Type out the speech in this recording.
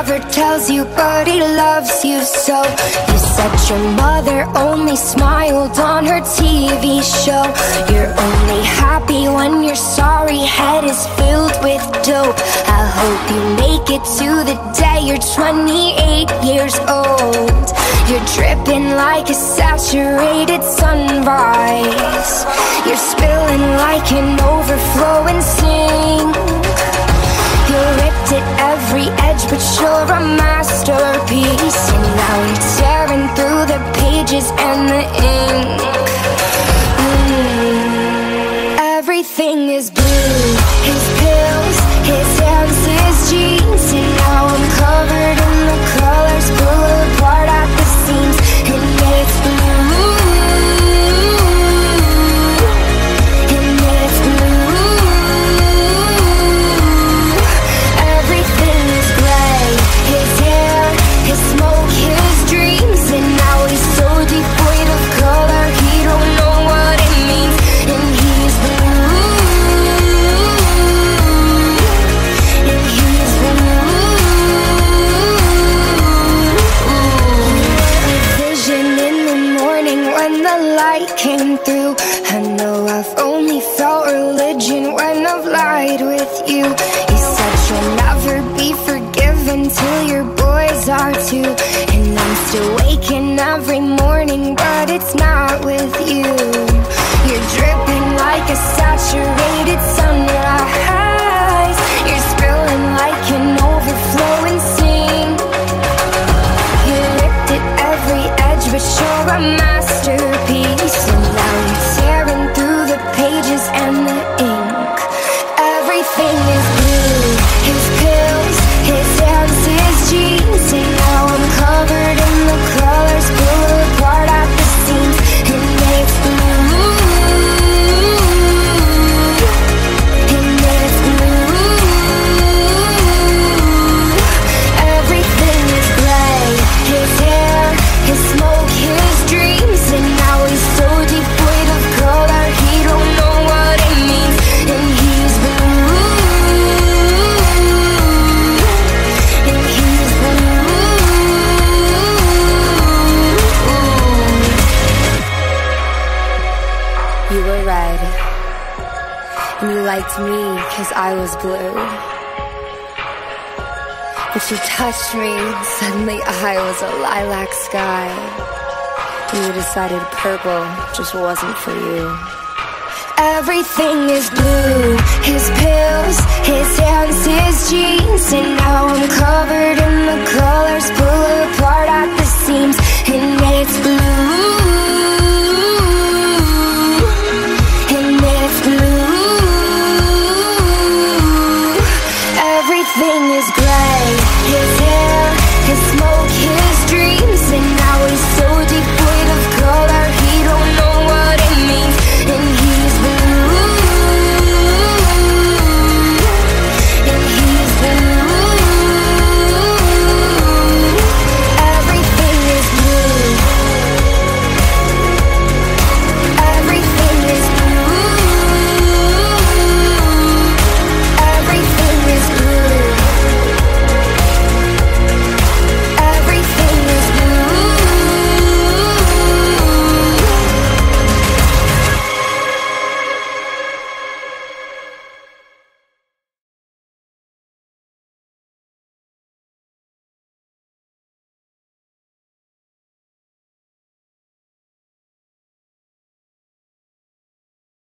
never tells you, but he loves you so. You said your mother only smiled on her TV show. You're only happy when your sorry head is filled with dope. I hope you make it to the day you're 28 years old. You're dripping like a saturated sunrise. You're spilling like an overflowin sink. You're ripped at every edge, but you're a masterpiece. And now you're tearing through the pages and the ink. Everything is blue. His pills, his hands, his jeans. And now I'm covered in the colors, pull apart at the seams. And it's blue. And it's blue. Everything is gray. His hair, his smoke, his dreams. And now he's so devoid of color, he don't know what it means. And he's blue. And he's blue. Vision in the morning when the light came through. I know I've only felt religion when I've lied with you. You said you'll never be forgiven till your boys are too. And I'm still waking every morning, but it's not with you. You're dripping like a saturated sunrise. You're spilling like an overflowing sink. You're ripped at every edge, but you're a masterpiece. And now you're tearing through the pages and the ink. Everything is blue. His pills, his hands, his jeans. And now I'm covered in the colors, pull apart at the seams. And it's blue. And it's blue. Everything is gray. His hair, his smoke, his dreams. And now he's so devoid of color, he don't know what it means. And he's blue. And he's blue. You were red, and you liked me 'cause I was blue. But you touched me, and suddenly I was a lilac sky. You decided purple just wasn't for you. Everything is blue. His pills, his hands, his jeans. And now I'm covered in the colors, pull apart at the seams. And it's blue.